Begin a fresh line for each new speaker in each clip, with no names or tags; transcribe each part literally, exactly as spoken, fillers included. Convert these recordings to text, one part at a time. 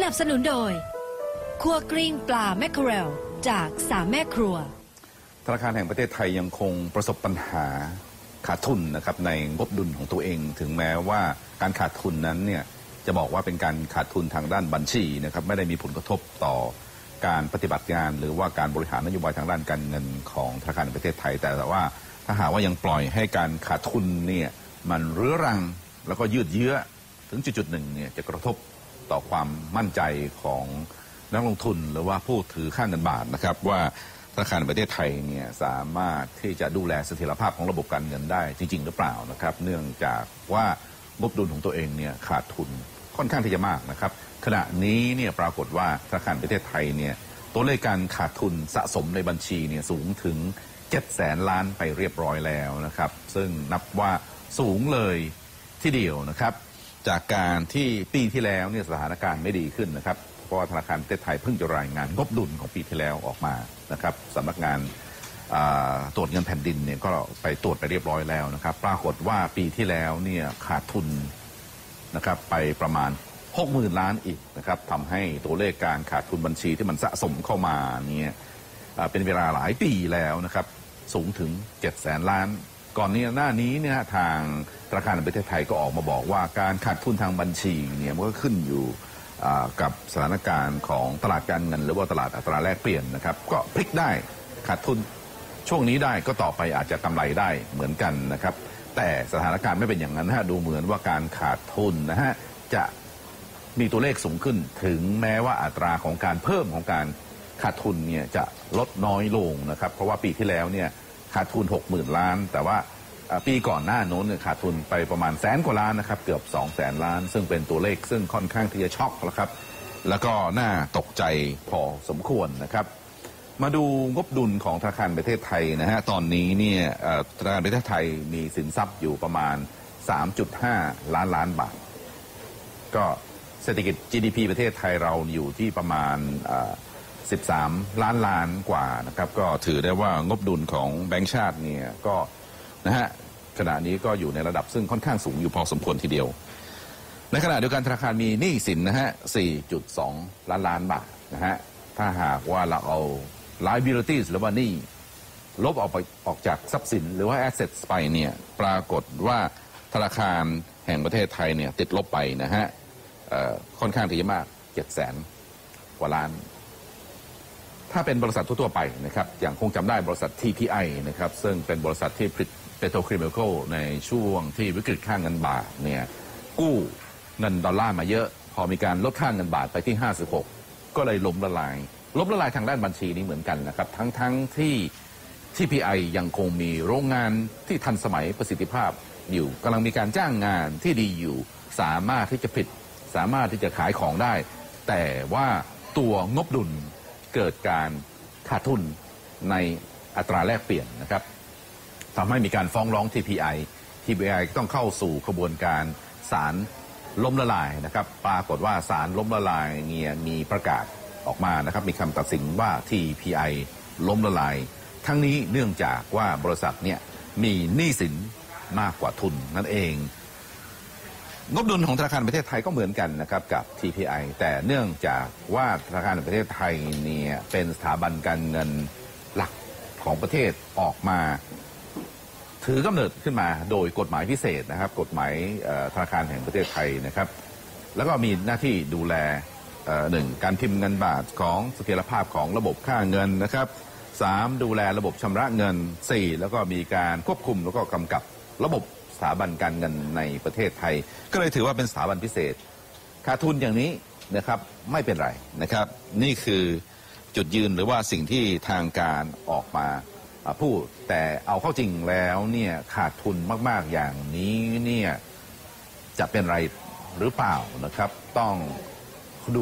นับสนุนโดยครัวกลิ้งปลาแมคเคอเรลจากสามแม่ครัว
ธนาคารแห่งประเทศไทยยังคงประสบปัญหาขาดทุนนะครับในงบดุลของตัวเองถึงแม้ว่าการขาดทุนนั้นเนี่ยจะบอกว่าเป็นการขาดทุนทางด้านบัญชีนะครับไม่ได้มีผลกระทบต่อการปฏิบัติงานหรือว่าการบริหารนโยบายทางด้านการเงินของธนาคารแห่งประเทศไทยแต่ว่าถ้าหากว่ายังปล่อยให้การขาดทุนเนี่ยมันเรื้อรังแล้วก็ยืดเยื้อถึงจุดๆหนึ่งเนี่ยจะกระทบต่อความมั่นใจของนักลงทุนหรือว่าผู้ถือค่าเงินบาทนะครับว่าธนาคารแห่งประเทศไทยเนี่ยสามารถที่จะดูแลเสถียรภาพของระบบการเงินได้จริงๆหรือเปล่านะครับเนื่องจากว่างบดุลของตัวเองเนี่ยขาดทุนค่อนข้างที่จะมากนะครับขณะนี้เนี่ยปรากฏว่าธนาคารประเทศไทยเนี่ยตัวเลขการขาดทุนสะสมในบัญชีเนี่ยสูงถึงเจ็ดแสนล้านไปเรียบร้อยแล้วนะครับซึ่งนับว่าสูงเลยที่เดียวนะครับจากการที่ปีที่แล้วเนี่ยสถานการณ์ไม่ดีขึ้นนะครับเพราะว่าธนาคารประเทศไทยเพิ่งจะรายงานงบดุลของปีที่แล้วออกมานะครับสำนักงานตรวจเงินแผ่นดินเนี่ยก็ไปตรวจไปเรียบร้อยแล้วนะครับปรากฏว่าปีที่แล้วเนี่ยขาดทุนนะครับไปประมาณหกหมื่นล้านอีกนะครับทำให้ตัวเลขการขาดทุนบัญชีที่มันสะสมเข้ามาเนี่ยเป็นเวลาหลายปีแล้วนะครับสูงถึงเจ็ดแสนล้านก่อนนี้หน้านี้เนี่ยทางธนาคารแห่งประเทศไทยก็ออกมาบอกว่าการขาดทุนทางบัญชีเนี่ยมันก็ขึ้นอยู่กับสถานการณ์ของตลาดการเงินหรือว่าตลาดอัตราแลกเปลี่ยนนะครับก็พลิกได้ขาดทุนช่วงนี้ได้ก็ต่อไปอาจจะกำไรได้เหมือนกันนะครับแต่สถานการณ์ไม่เป็นอย่างนั้นฮะดูเหมือนว่าการขาดทุนนะฮะจะมีตัวเลขสูงขึ้นถึงแม้ว่าอัตราของการเพิ่มของการขาดทุนเนี่ยจะลดน้อยลงนะครับเพราะว่าปีที่แล้วเนี่ยขาดทุน หกหมื่น ล้านแต่ว่าปีก่อนหน้าโน้นเนี่ยขาดทุนไปประมาณแสนกว่าล้านนะครับเกือบสองแสนล้านซึ่งเป็นตัวเลขซึ่งค่อนข้างที่จะช็อกแล้วครับแล้วก็น่าตกใจพอสมควรนะครับมาดูงบดุลของธนาคารประเทศไทยนะฮะตอนนี้เนี่ยธนาคารประเทศไทยมีสินทรัพย์อยู่ประมาณ สามจุดห้า ล้านล้านบาทก็เศรษฐกิจ จี ดี พี ประเทศไทยเราอยู่ที่ประมาณสิบสามล้านล้านกว่านะครับก็ถือได้ว่างบดุลของแบงก์ชาติเนี่ยก็นะฮะขณะนี้ก็อยู่ในระดับซึ่งค่อนข้างสูงอยู่พอสมควรทีเดียวในขณะเดียวกันธนาคารมีหนี้สินนะฮะ สี่จุดสอง ล้านล้านบาทนะฮะถ้าหากว่าเราเอา liabilities หรือว่าหนี้ลบออกไปออกจากทรัพย์สินหรือว่า assets ไปเนี่ยปรากฏว่าธนาคารแห่งประเทศไทยเนี่ยติดลบไปนะฮะค่อนข้างที่จะมากเจ็ดแสนกว่าล้านถ้าเป็นบริษัททั่วๆไปนะครับอย่างคงจำได้บริษัท ที พี ไอ นะครับซึ่งเป็นบริษัทที่ผลิตเปโตรเคมีคอลในช่วงที่วิกฤตค่าเงินบาทเนี่ยกู้เงินดอลลาร์มาเยอะพอมีการลดค่าเงินบาทไปที่ห้าสิบหกก็เลยล้มละลายล้มละลายทางด้านบัญชีนี้เหมือนกันนะครับทั้งๆ ท, ที่ ที พี ไอ ยังคงมีโรงงานที่ทันสมัยประสิทธิภาพอยู่กำลังมีการจ้างงานที่ดีอยู่สามารถที่จะผลิตสามารถที่จะขายของได้แต่ว่าตัวงบดุลเกิดการขาดทุนในอัตราแลกเปลี่ยนนะครับทำให้มีการฟ้องร้อง ที พี ไอ ที พี ไอ ต้องเข้าสู่กระบวนการศาลล้มละลายนะครับปรากฏว่าศาลล้มละลายเนี่ยมีประกาศออกมานะครับมีคำตัดสินว่า ที พี ไอ ล้มละลายทั้งนี้เนื่องจากว่าบริษัทเนี่ยมีหนี้สินมากกว่าทุนนั่นเองงบดุลของธนาคารประเทศไทยก็เหมือนกันนะครับกับ ที พี ไอ แต่เนื่องจากว่าธนาคารแห่งประเทศไทยเนี่ยเป็นสถาบันการเงินหลักของประเทศออกมาถือกำเนิดขึ้นมาโดยกฎหมายพิเศษนะครับกฎหมายธนาคารแห่งประเทศไทยนะครับแล้วก็มีหน้าที่ดูแลหนึ่งการพิมพ์เงินบาทของเสถียรภาพของระบบค่าเงินนะครับสามดูแลระบบชำระเงินสี่แล้วก็มีการควบคุมแล้วก็กำกับระบบสถาบันการเงินในประเทศไทยก็เลยถือว่าเป็นสถาบันพิเศษขาดทุนอย่างนี้นะครับไม่เป็นไรนะครับนี่คือจุดยืนหรือว่าสิ่งที่ทางการออกมาพูดแต่เอาเข้าจริงแล้วเนี่ยขาดทุนมากๆอย่างนี้เนี่ยจะเป็นไรหรือเปล่านะครับต้องดู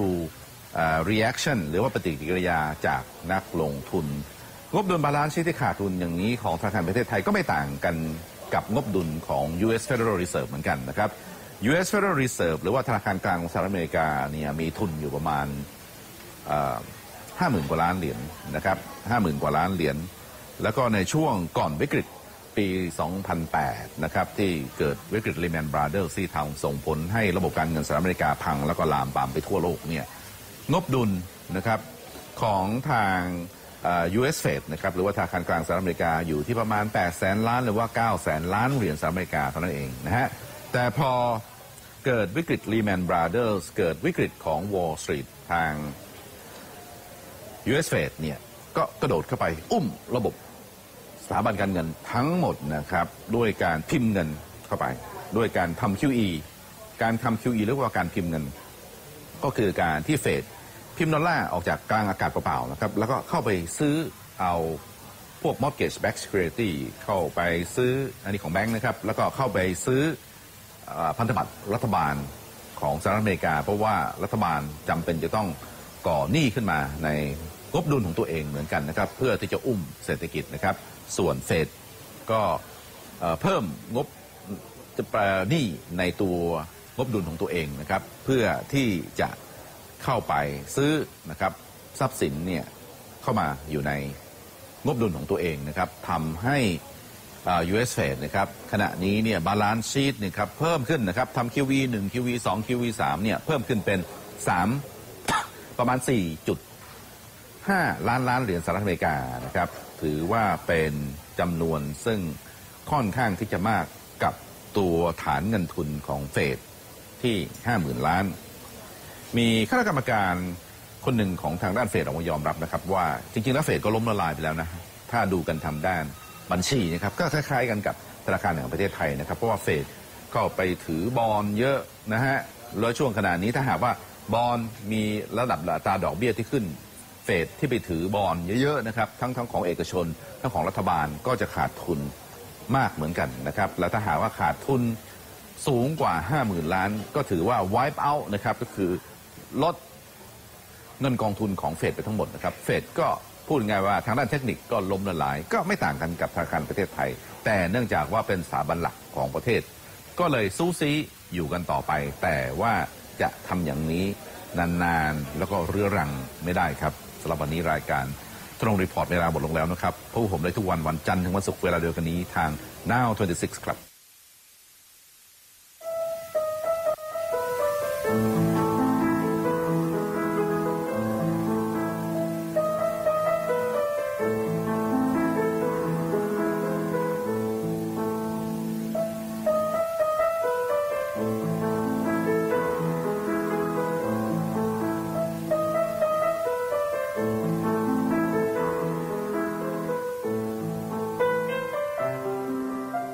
reaction หรือว่าปฏิกิริยาจากนักลงทุนงบดุลบาลานซ์ชีทที่ขาดทุนอย่างนี้ของธนาคารประเทศไทยก็ไม่ต่างกันกับงบดุลของ ยู เอส Federal Reserve เหมือนกันนะครับ ยู เอส Federal Reserve หรือว่าธนาคารกลางของสหรัฐอเมริกาเนี่ยมีทุนอยู่ประมาณห้าหมื่นกว่าล้านเหรียญนะครับห้าหมื่นกว่าล้านเหรียญแล้วก็ในช่วงก่อนวิกฤตปีสองพันแปดนะครับที่เกิดวิกฤต Lehman Brothers ที่ทำส่งผลให้ระบบการเงินสหรัฐอเมริกาพังแล้วก็ลามปามไปทั่วโลกเนี่ยงบดุลนะครับของทางยู เอส Fed นะครับหรือว่าธนาคารกลางสหรัฐอเมริกาอยู่ที่ประมาณแปดแสนล้านหรือว่าเก้าแสนล้านเหรียญสหรัฐอเมริกาเท่านั้นเองนะฮะแต่พอเกิดวิกฤต Lehman Brothers เกิดวิกฤตของ Wall Street ทาง ยู เอส Fed เนี่ยก็กระโดดเข้าไปอุ้มระบบสถาบันการเงินทั้งหมดนะครับด้วยการพิมพ์เงินเข้าไปด้วยการทำ คิว อี การทำ คิว อี เรียกว่าการพิมพ์เงินก็คือการที่เฟดพิมพ์ดอลลาร์ออกจากกลางอากาศเปล่าๆนะครับแล้วก็เข้าไปซื้อเอาพวก mortgage backed security เข้าไปซื้ออันนี้ของแบงค์นะครับแล้วก็เข้าไปซื้อพันธบัตรรัฐบาลของสหรัฐอเมริกาเพราะว่ารัฐบาลจำเป็นจะต้องก่อหนี้ขึ้นมาในงบดุลของตัวเองเหมือนกันนะครับเพื่อที่จะอุ้มเศรษฐกิจนะครับส่วนเฟดก็เพิ่มงบจะแปรหนี้ในตัวงบดุลของตัวเองนะครับเพื่อที่จะเข้าไปซื้อนะครับทรัพย์สินเนี่ยเข้ามาอยู่ในงบดุลของตัวเองนะครับทำให้ ยู เอส Fed นะครับขณะนี้เนี่ยบาลานซ์ชีทเนี่ยครับเพิ่มขึ้นนะครับทำ คิว วี หนึ่ง คิว วี สอง คิว วี สามเนี่ยเพิ่มขึ้นเป็นสามประมาณ สี่จุดห้า ล้านล้านเหรียญสหรัฐอเมริกานะครับถือว่าเป็นจำนวนซึ่งค่อนข้างที่จะมากกับตัวฐานเงินทุนของเฟดที่ ห้าหมื่น ล้านมีคณะกรรมการคนหนึ่งของทางด้านเฟดออกมายอมรับนะครับว่าจริงๆแล้วเฟดก็ล้มละลายไปแล้วนะถ้าดูกันทำด้านบัญชีนะครับก็คล้ายๆกันกับธนาคารแห่งประเทศไทยนะครับเพราะว่าเฟดเข้าไปถือบอนด์เยอะนะฮะแล้วช่วงขณะนี้ถ้าหากว่าบอนด์มีระดับอัตราดอกเบี้ยที่ขึ้นเฟดที่ไปถือบอนด์เยอะๆนะครับทั้งทั้งของเอกชนทั้งของรัฐบาลก็จะขาดทุนมากเหมือนกันนะครับแล้วถ้าหากว่าขาดทุนสูงกว่า ห้าหมื่น ล้านก็ถือว่า wipe out นะครับก็คือลดเงินกองทุนของเฟดไปทั้งหมดนะครับเฟดก็พูดง่ายว่าทางด้านเทคนิคก็ล้มละลายก็ไม่ต่างกันกับธนาคารประเทศไทยแต่เนื่องจากว่าเป็นสถาบันหลักของประเทศก็เลยสู้ซีอยู่กันต่อไปแต่ว่าจะทำอย่างนี้นานๆแล้วก็เรื้อรังไม่ได้ครับสำหรับวันนี้รายการตรงรีพอร์ตเวลาหมดลงแล้วนะครับพบผมได้ทุกวันวันจันทร์ถึงวันศุกร์เวลาเดียวกันนี้ทาง Now ยี่สิบหก ครับ